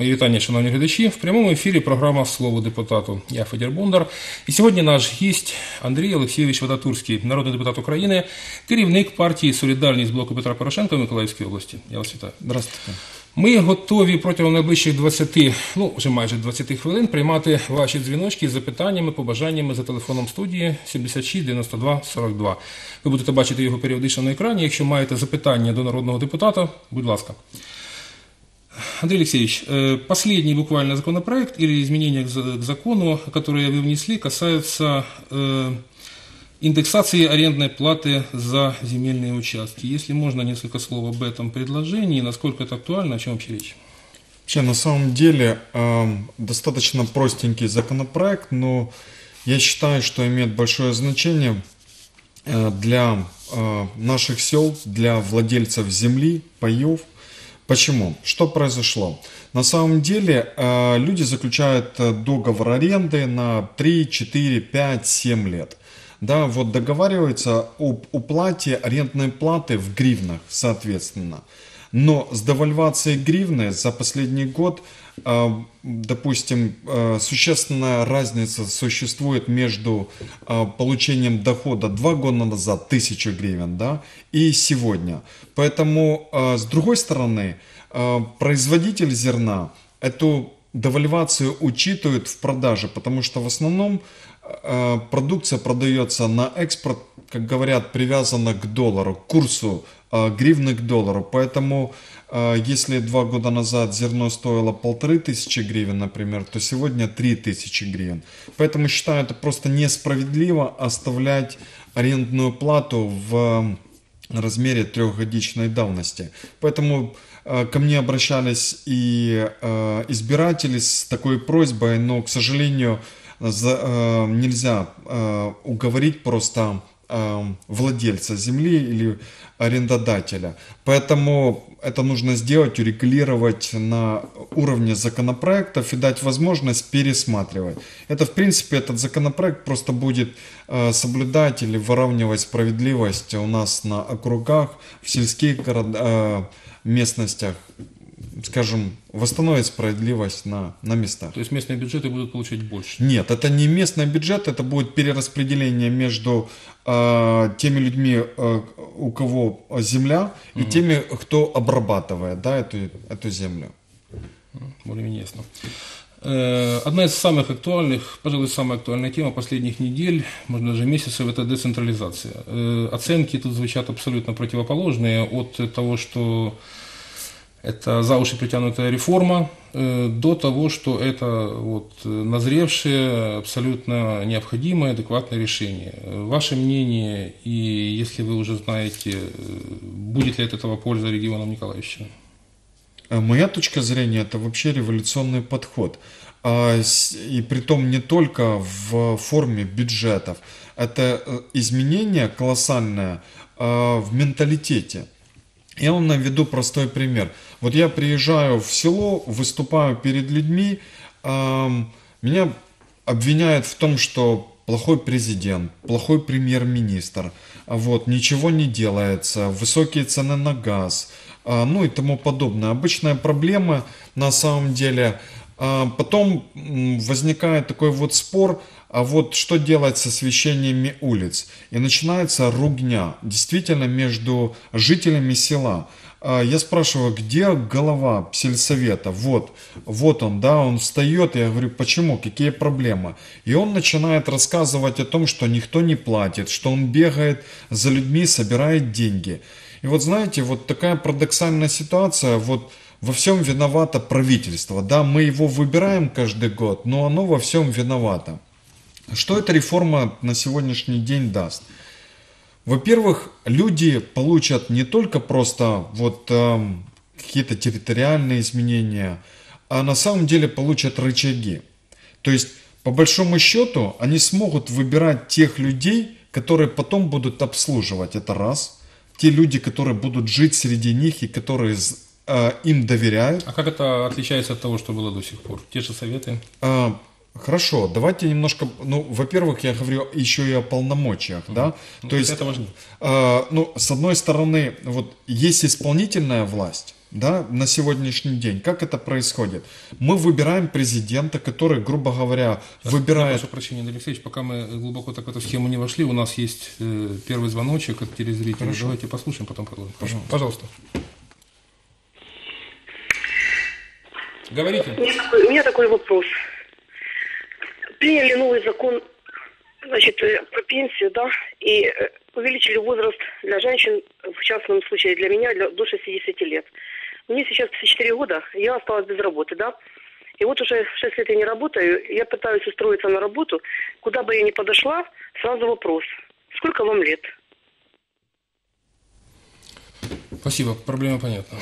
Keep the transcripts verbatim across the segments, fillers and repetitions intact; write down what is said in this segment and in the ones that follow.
Мої вітання, шановні глядачі. В прямому ефірі програма «Слово депутату». Я Федір Бондар. І сьогодні наш гість Андрій Олексійович Вадатурський, народний депутат України, керівник партії «Солідарність» блоку Петра Порошенка в Миколаївській області. Я вас вітаю. Здравствуйте. Ми готові протягом найближчих двадцяти, ну вже майже двадцяти хвилин приймати ваші дзвіночки з запитаннями, побажаннями за телефоном студії сімдесят шість дев'яносто два сорок два. Ви будете бачити його періодично на екрані. Якщо маєте запитання до народного депутата, будь ласка. Андрей Алексеевич, последний буквально законопроект или изменения к закону, которые вы внесли, касаются индексации арендной платы за земельные участки. Если можно, несколько слов об этом предложении, насколько это актуально, о чем вообще речь? Вообще, на самом деле, э, достаточно простенький законопроект, но я считаю, что имеет большое значение э, для э, наших сел, для владельцев земли, паев. Почему? Что произошло? На самом деле э, люди заключают договор аренды на три, четыре, пять, семь лет. Да, вот договариваются об уплате арендной платы в гривнах, соответственно. Но с девальвацией гривны за последний год, э, допустим, э, существенная разница существует между э, получением дохода два года назад, тысячу гривен, да, и сегодня. Поэтому, э, с другой стороны, э, производитель зерна эту девальвацию учитывает в продаже, потому что в основном э, продукция продается на экспорт, как говорят, привязана к доллару, к курсу гривны к доллару. Поэтому, если два года назад зерно стоило полторы тысячи гривен, например, то сегодня три тысячи гривен. Поэтому считаю это просто несправедливо оставлять арендную плату в размере трехгодичной давности. Поэтому ко мне обращались и избиратели с такой просьбой, но, к сожалению, нельзя уговорить просто владельца земли или арендодателя. Поэтому это нужно сделать, урегулировать на уровне законопроектов и дать возможность пересматривать. Это, в принципе, этот законопроект просто будет э, соблюдать или выравнивать справедливость у нас на округах, в сельских город, э, местностях, скажем, восстановить справедливость на, на местах. То есть местные бюджеты будут получать больше? Нет, это не местный бюджет, это будет перераспределение между э, теми людьми, э, у кого земля, и угу. теми, кто обрабатывает, да, эту, эту землю. Более-менее ясно. Одна из самых актуальных, пожалуй, самая актуальная тема последних недель, можно даже месяцев, это децентрализация. Оценки тут звучат абсолютно противоположные, от того, что это за уши притянутая реформа, до того, что это вот назревшее, абсолютно необходимое, адекватное решение. Ваше мнение, и если вы уже знаете, будет ли от этого польза регионам Николаевщины? Моя точка зрения, это вообще революционный подход. И притом не только в форме бюджетов. Это изменение колоссальное в менталитете. Я вам наведу простой пример. Вот я приезжаю в село, выступаю перед людьми, э, меня обвиняют в том, что плохой президент, плохой премьер-министр, вот, ничего не делается, высокие цены на газ, э, ну и тому подобное. Обычная проблема на самом деле. Э, потом э, возникает такой вот спор, а вот что делать с освещениями улиц? И начинается ругня, действительно, между жителями села. Я спрашиваю, где голова сельсовета? Вот, вот он, да, он встает, я говорю, почему, какие проблемы? И он начинает рассказывать о том, что никто не платит, что он бегает за людьми, собирает деньги. И вот знаете, вот такая парадоксальная ситуация, вот во всем виновато правительство, да, мы его выбираем каждый год, но оно во всем виновато. Что эта реформа на сегодняшний день даст? Во-первых, люди получат не только просто вот э, какие-то территориальные изменения, а на самом деле получат рычаги. То есть, по большому счету, они смогут выбирать тех людей, которые потом будут обслуживать. Это раз. Те люди, которые будут жить среди них и которые э, им доверяют. А как это отличается от того, что было до сих пор? Те же советы? Э, Хорошо, давайте немножко, ну, во-первых, я говорю еще и о полномочиях, mm-hmm. да, ну, то есть, это важно. Э, ну, с одной стороны, вот есть исполнительная власть, да, на сегодняшний день. Как это происходит? Мы выбираем президента, который, грубо говоря, Сейчас, выбирает... прошу прощения, Андрей Алексеевич, пока мы глубоко так в эту схему не вошли, у нас есть э, первый звоночек от телезрителя. Хорошо. Давайте послушаем, потом продолжим. Пожалуйста. Пожалуйста. Говорите. У меня, такой, у меня такой вопрос. Приняли новый закон, значит, про пенсию, да, и увеличили возраст для женщин, в частном случае для меня, для, до шестидесяти лет. Мне сейчас пятьдесят четыре года, я осталась без работы, да. И вот уже шесть лет я не работаю, я пытаюсь устроиться на работу. Куда бы я ни подошла, сразу вопрос. Сколько вам лет? Спасибо, проблема понятна.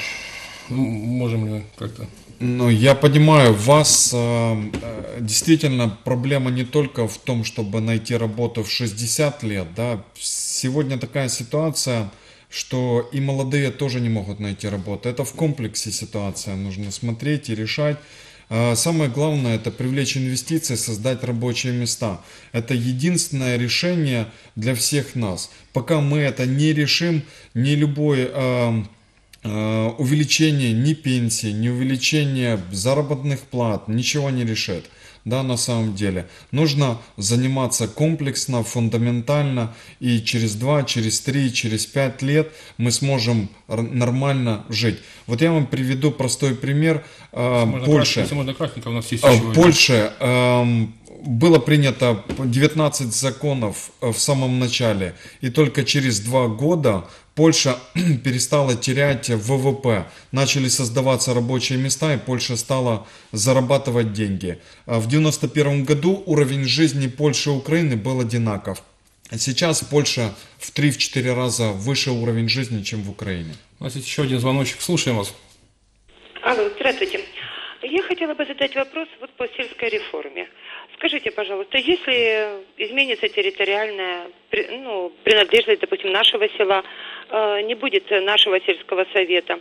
Можем ли как-то... Ну, я понимаю, у вас э, действительно проблема не только в том, чтобы найти работу в шестьдесят лет, да. Сегодня такая ситуация, что и молодые тоже не могут найти работу. Это в комплексе ситуация, нужно смотреть и решать. Самое главное — это привлечь инвестиции, создать рабочие места. Это единственное решение для всех нас. Пока мы это не решим, ни любой э, э, увеличение ни пенсии, ни увеличение заработных плат ничего не решит. Да, на самом деле. Нужно заниматься комплексно, фундаментально, и через два, через три, через пять лет мы сможем нормально жить. Вот я вам приведу простой пример. Можно Польша. Если можно кратенько, у нас есть еще В Польше э, было принято девятнадцать законов в самом начале, и только через два года Польша перестала терять вэ вэ пэ, начали создаваться рабочие места, и Польша стала зарабатывать деньги. В девяносто первом году уровень жизни Польши и Украины был одинаков. Сейчас Польша в три-четыре раза выше уровень жизни, чем в Украине. У нас есть еще один звоночек. Слушаем вас. Алло, здравствуйте. Я хотела бы задать вопрос вот по сельской реформе. Скажите, пожалуйста, если изменится территориальная, ну, принадлежность, допустим, нашего села, не будет нашего сельского совета,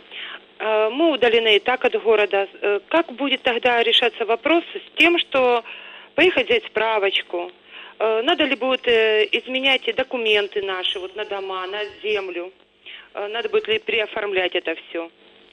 мы удалены и так от города, как будет тогда решаться вопрос с тем, что поехать взять справочку? Надо ли будет изменять документы наши вот на дома, на землю? Надо будет ли переоформлять это все?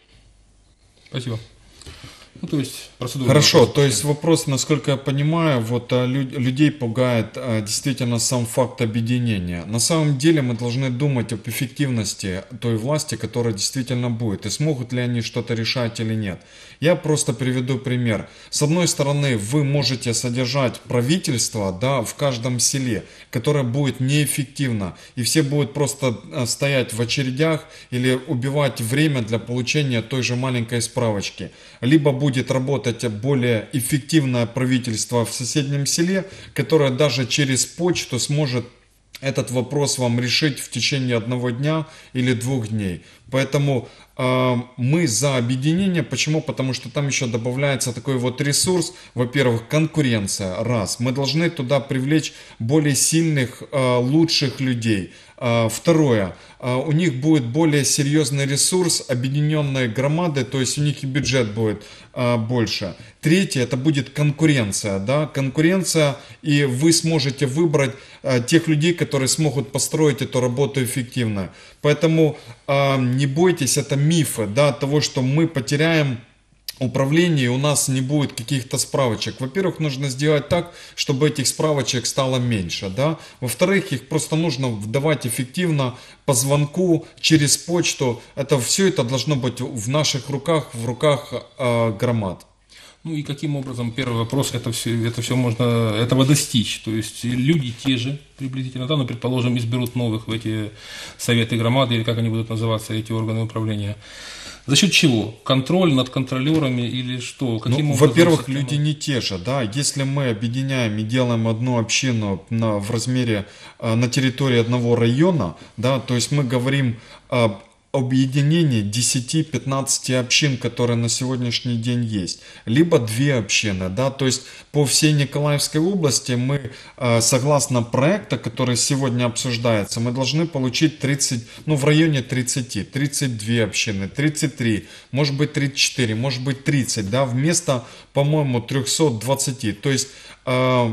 Спасибо. Ну, то есть процедура. Хорошо, то есть вопрос, насколько я понимаю, вот лю- людей пугает а, действительно сам факт объединения. На самом деле мы должны думать об эффективности той власти, которая действительно будет, и смогут ли они что-то решать или нет. Я просто приведу пример. С одной стороны, вы можете содержать правительство, да, в каждом селе, которое будет неэффективно, и все будут просто стоять в очередях или убивать время для получения той же маленькой справочки. Либо будет работать более эффективное правительство в соседнем селе, которое даже через почту сможет этот вопрос вам решить в течение одного дня или двух дней. Поэтому э, мы за объединение. Почему? Потому что там еще добавляется такой вот ресурс. Во-первых, конкуренция. Раз. Мы должны туда привлечь более сильных, э, лучших людей. Э, второе. Э, у них будет более серьезный ресурс объединенной громады, то есть у них и бюджет будет э, больше. Третье, это будет конкуренция. Да? Конкуренция, и вы сможете выбрать э, тех людей, которые смогут построить эту работу эффективно. Поэтому э, не бойтесь, это мифы, да, того, что мы потеряем управление, и у нас не будет каких-то справочек. Во-первых, нужно сделать так, чтобы этих справочек стало меньше, да. Во-вторых, их просто нужно выдавать эффективно по звонку, через почту. Это все это должно быть в наших руках, в руках э, громад. Ну и каким образом, первый вопрос, это все, это все можно этого достичь. То есть люди те же приблизительно, да, но, предположим, изберут новых в эти советы громады, или как они будут называться, эти органы управления. За счет чего? Контроль над контролерами или что? Каким Ну, образом? во-первых, люди не те же, да. Если мы объединяем и делаем одну общину на, в размере, э, на территории одного района, да, то есть мы говорим об объединении десяти-пятнадцати общин, которые на сегодняшний день есть, либо две общины, да, то есть по всей Николаевской области мы, э, согласно проекта, который сегодня обсуждается, мы должны получить тридцать, ну в районе тридцати, тридцать две общины, тридцать три, может быть тридцать четыре, может быть тридцать, да, вместо, по-моему, трехсот двадцати, то есть э,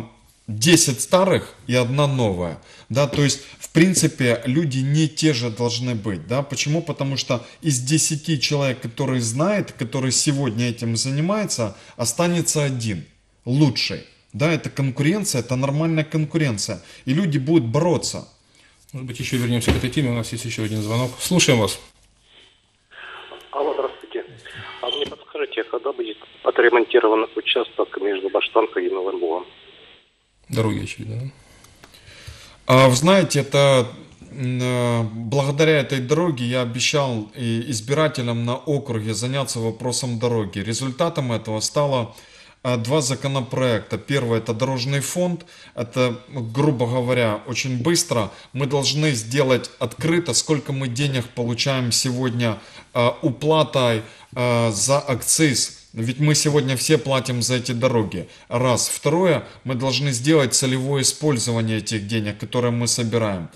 десять старых и одна новая. Да, то есть, в принципе, люди не те же должны быть. Да? Почему? Потому что из десяти человек, которые знают, который сегодня этим занимается, останется один, лучший. Да, это конкуренция, это нормальная конкуренция. И люди будут бороться. Может быть, еще вернемся к этой теме. У нас есть еще один звонок. Слушаем вас. Алло, здравствуйте. А мне подскажите, когда будет отремонтирован участок между Баштанкой и Новым Бугом? Дороги, очевидно, да? А, вы знаете, это благодаря этой дороге я обещал избирателям на округе заняться вопросом дороги. Результатом этого стало два законопроекта. Первый — это дорожный фонд. Это, грубо говоря, очень быстро. Мы должны сделать открыто, сколько мы денег получаем сегодня уплатой за акциз. Ведь мы сегодня все платим за эти дороги. Раз. Второе, мы должны сделать целевое использование этих денег, которые мы собираем.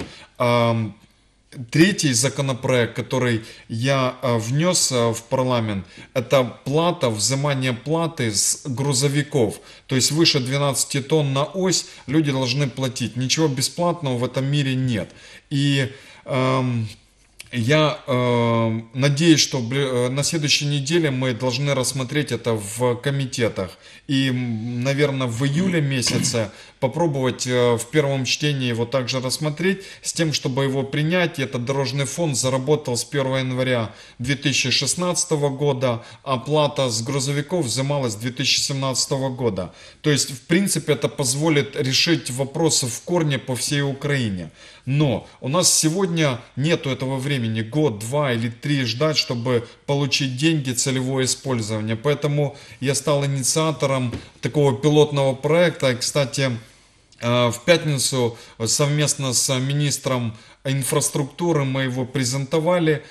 Третий законопроект, который я внес в парламент, это плата, взимание платы с грузовиков. То есть выше двенадцати тонн на ось люди должны платить. Ничего бесплатного в этом мире нет. И эм, я э, надеюсь, что на следующей неделе мы должны рассмотреть это в комитетах. И, наверное, в июле месяце попробовать в первом чтении его также рассмотреть, с тем, чтобы его принять. И этот дорожный фонд заработал с первого января две тысячи шестнадцатого года, а плата с грузовиков взималась с две тысячи семнадцатого года. То есть, в принципе, это позволит решить вопросы в корне по всей Украине. Но у нас сегодня нету этого времени, год, два или три ждать, чтобы получить деньги, целевое использование. Поэтому я стал инициатором такого пилотного проекта. И, кстати, в пятницу совместно с министром инфраструктуры мы его презентовали.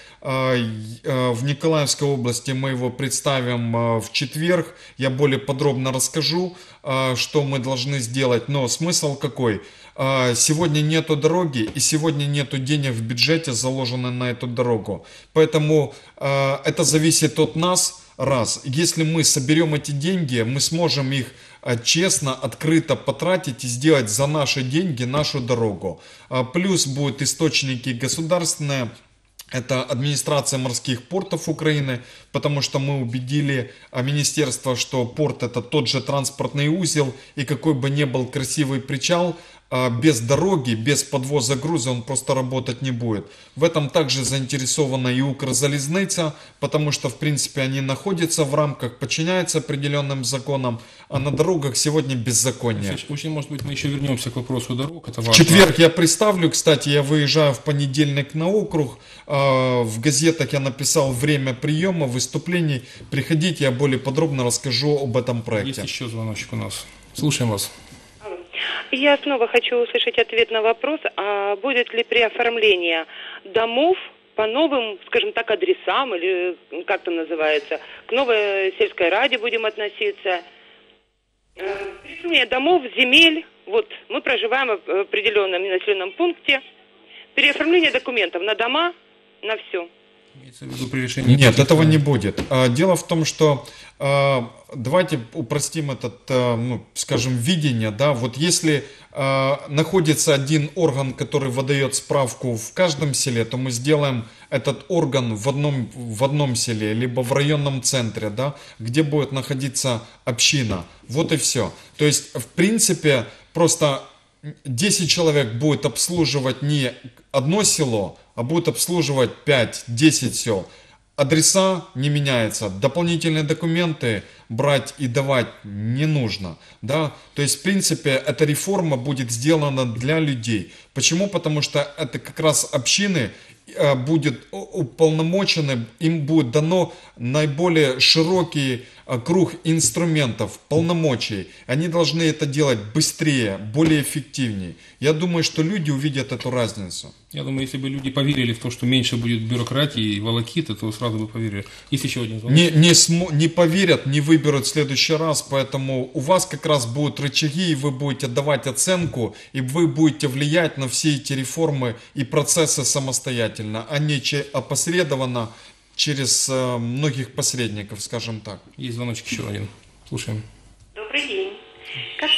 В Николаевской области мы его представим в четверг. Я более подробно расскажу, что мы должны сделать. Но смысл какой? Сегодня нету дороги и сегодня нету денег в бюджете, заложенных на эту дорогу. Поэтому это зависит от нас. Раз. Если мы соберем эти деньги, мы сможем их честно, открыто потратить и сделать за наши деньги нашу дорогу. Плюс будут источники государственные. Это администрация морских портов Украины, потому что мы убедили министерство, что порт — это тот же транспортный узел, и какой бы ни был красивый причал, без дороги, без подвоза груза он просто работать не будет. В этом также заинтересована и Укрзалезница, потому что, в принципе, они находятся в рамках, подчиняются определенным законам, а на дорогах сегодня беззаконие. Очень, может быть, мы еще вернемся к вопросу дорог. Это в четверг я представлю, кстати, я выезжаю в понедельник на округ, в газетах я написал время приема, выступлений. Приходите, я более подробно расскажу об этом проекте. Есть еще звоночек у нас. Слушаем вас. Я снова хочу услышать ответ на вопрос, а будет ли при оформлении домов по новым, скажем так, адресам, или как там называется, к новой сельской раде будем относиться. Переоформление домов, земель, вот мы проживаем в определенном населенном пункте, переоформление документов на дома, на все. Нет, этого не будет. Дело в том, что давайте упростим этот, ну, скажем, видение. Да? Вот если находится один орган, который выдает справку в каждом селе, то мы сделаем этот орган в одном, в одном селе, либо в районном центре, да, где будет находиться община. Вот и все. То есть, в принципе, просто десять человек будет обслуживать не одно село, а будет обслуживать пять-десять сел. Адреса не меняются, дополнительные документы брать и давать не нужно. Да? То есть, в принципе, эта реформа будет сделана для людей. Почему? Потому что это как раз общины будет уполномочены, им будет дано наиболее широкий круг инструментов, полномочий. Они должны это делать быстрее, более эффективнее. Я думаю, что люди увидят эту разницу. Я думаю, если бы люди поверили в то, что меньше будет бюрократии и волокиты, то сразу бы поверили. Есть еще один звонок. Не, не, смо, не поверят, не выберут в следующий раз, поэтому у вас как раз будут рычаги, и вы будете давать оценку, и вы будете влиять на все эти реформы и процессы самостоятельно, а не опосредованно через э, многих посредников, скажем так. Есть звоночек еще один. Слушаем. Добрый день. Как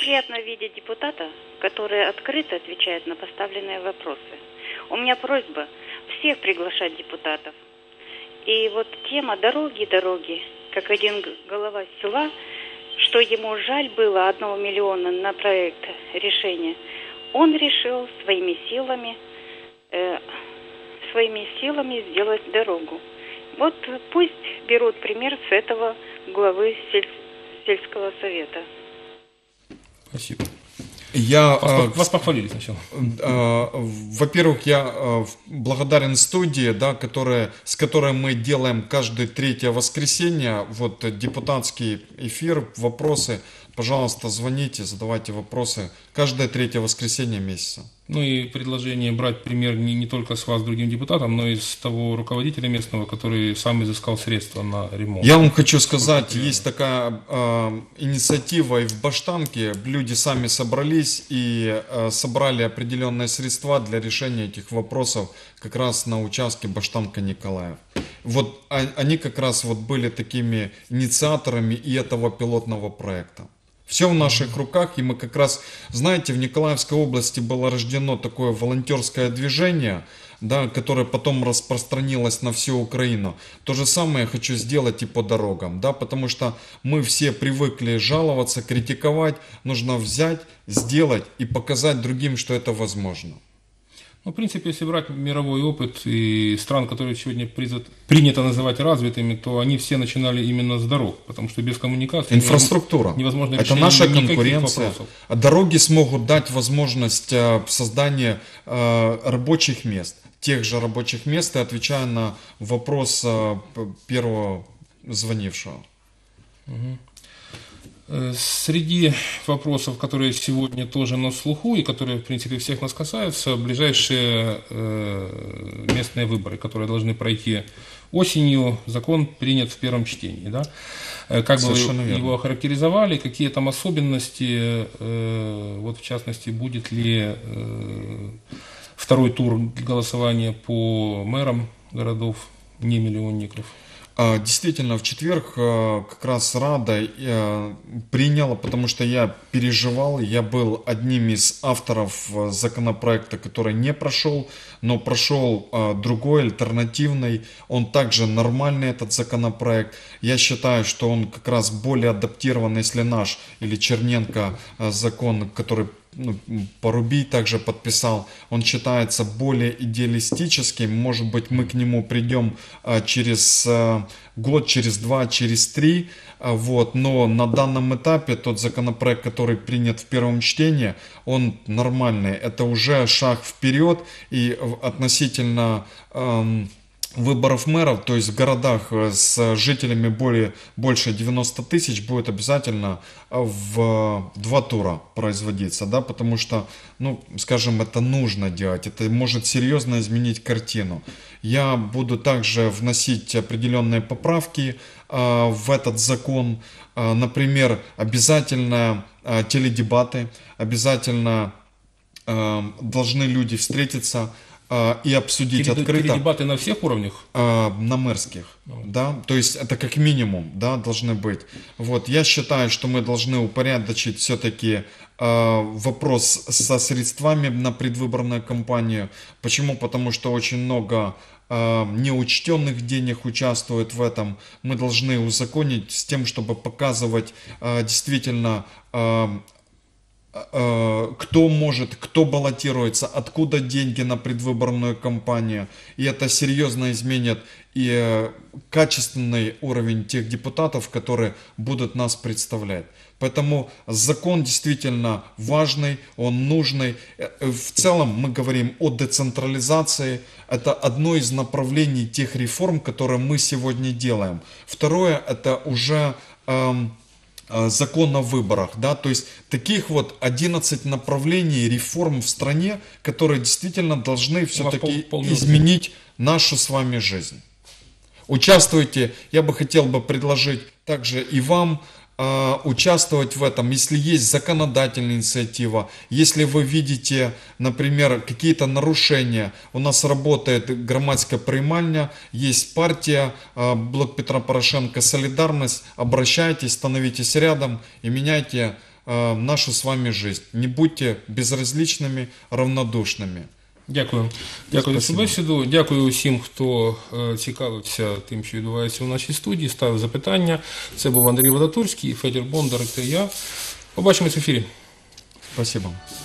приятно видеть депутата, который открыто отвечает на поставленные вопросы. У меня просьба всех приглашать депутатов. И вот тема дороги, дороги, как один голова села, что ему жаль было одного миллиона на проект решения, он решил своими силами, э, своими силами сделать дорогу. Вот пусть берут пример с этого главы сель, сельского совета. Спасибо. Я, вас, э, вас похвалили сначала. Э, во-первых, я э, благодарен студии, да, которая, с которой мы делаем каждое третье воскресенье, вот депутатский эфир, вопросы. Пожалуйста, звоните, задавайте вопросы. Каждое третье воскресенье месяца. Ну и предложение брать пример не, не только с вас, другим депутатам, но и с того руководителя местного, который сам изыскал средства на ремонт. Я вам хочу сказать, есть такая э, инициатива и в Баштанке. Люди сами собрались и э, собрали определенные средства для решения этих вопросов как раз на участке Баштанка-Николаев. Вот а, они как раз вот были такими инициаторами и этого пилотного проекта. Все в наших руках, и мы как раз, знаете, в Николаевской области было рождено такое волонтерское движение, да, которое потом распространилось на всю Украину. То же самое я хочу сделать и по дорогам, да, потому что мы все привыкли жаловаться, критиковать, нужно взять, сделать и показать другим, что это возможно. Ну, в принципе, если брать мировой опыт и стран, которые сегодня принято называть развитыми, то они все начинали именно с дорог, потому что без коммуникации инфраструктура. Невозможно это решение наша никаких конкуренция. вопросов. А дороги смогут дать возможность создания рабочих мест, тех же рабочих мест, и отвечая на вопрос первого звонившего. Угу. Среди вопросов, которые сегодня тоже на слуху и которые, в принципе, всех нас касаются, ближайшие э, местные выборы, которые должны пройти осенью. Закон принят в первом чтении. Да? Как бы вы его охарактеризовали, какие там особенности, э, вот в частности, будет ли э, второй тур голосования по мэрам городов, не миллионников? Действительно, в четверг как раз Рада приняла, потому что я переживал, я был одним из авторов законопроекта, который не прошел, но прошел другой, альтернативный, он также нормальный, этот законопроект. Я считаю, что он как раз более адаптирован, если наш или Черненко закон, который ну, Порубий также подписал, он считается более идеалистическим. Может быть, мы к нему придем а, через а, год, через два, через три. А, вот. Но на данном этапе тот законопроект, который принят в первом чтении, он нормальный. Это уже шаг вперед и относительно эм, выборов мэров, то есть в городах с жителями более, больше девяноста тысяч будет обязательно в два тура производиться, да, потому что, ну, скажем, это нужно делать, это может серьезно изменить картину. Я буду также вносить определенные поправки э, в этот закон, э, например, обязательно э, теледебаты, обязательно э, должны люди встретиться и обсудить Телед, открыто. Дебаты на всех уровнях? Э, на мэрских, ну. да, то есть это как минимум, да, должны быть. Вот, я считаю, что мы должны упорядочить все-таки э, вопрос со средствами на предвыборную кампанию. Почему? Потому что очень много э, неучтенных денег участвует в этом. Мы должны узаконить с тем, чтобы показывать э, действительно э, кто может, кто баллотируется, откуда деньги на предвыборную кампанию. И это серьезно изменит и качественный уровень тех депутатов, которые будут нас представлять. Поэтому закон действительно важный, он нужный. В целом мы говорим о децентрализации. Это одно из направлений тех реформ, которые мы сегодня делаем. Второе, это уже эм, закон о выборах, да, то есть таких вот одиннадцать направлений реформ в стране, которые действительно должны все-таки пол, изменить нашу с вами жизнь. Участвуйте, я бы хотел бы предложить также и вам э, участвовать в этом, если есть законодательная инициатива, если вы видите, например, какие-то нарушения. У нас работает громадская приймальня, есть партия, э, Блок Петра Порошенко, Солидарность, обращайтесь, становитесь рядом и меняйте э, нашу с вами жизнь. Не будьте безразличными, равнодушными. Дякую. Дякую за цю Спасибо. бесіду. Дякую усім, хто е, цікавився тим, що відбувається у нашій студії, ставив запитання. Це був Андрій Вадатурський, Федір Бондар і я. Побачимось в ефірі. Спасибо.